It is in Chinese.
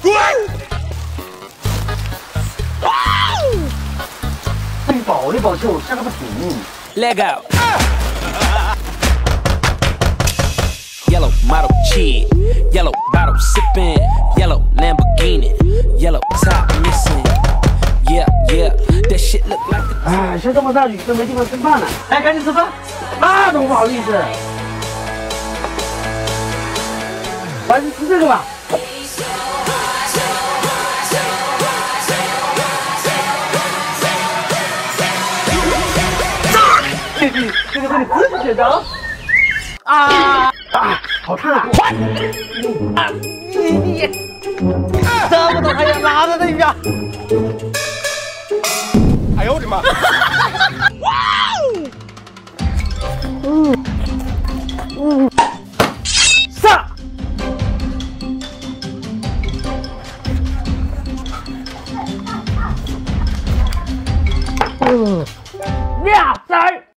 你抱的抱球，想个不停。 Let go. Yellow model chick, yellow bottle sipping, yellow Lamborghini, yellow top missing. Yeah, yeah, that shit look like a... 哎，下这么大雨都没地方吃饭了，哎，赶紧吃饭，那都不好意思。还是吃这个吧。这个是你自己选的啊！好烫啊！你这么多还要拉在那边？哎呦我的妈！上！俩仔。